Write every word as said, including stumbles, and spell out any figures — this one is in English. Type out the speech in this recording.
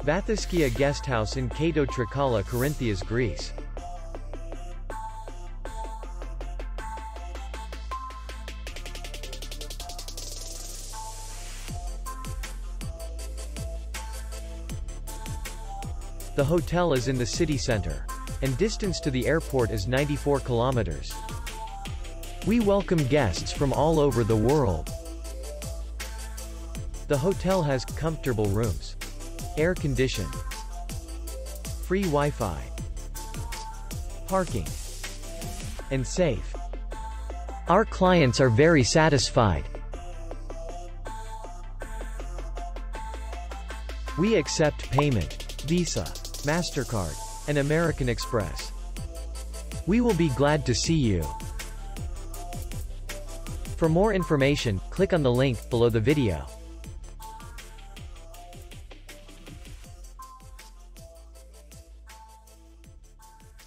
Vathyskia Guesthouse in Kato Trikala Korinthias, Greece. The hotel is in the city center, and distance to the airport is ninety-four kilometers. We welcome guests from all over the world. The hotel has comfortable rooms, air conditioned, free Wi-Fi, parking, and safe. Our clients are very satisfied. We accept payment, Visa, MasterCard, and American Express. We will be glad to see you. For more information, click on the link below the video.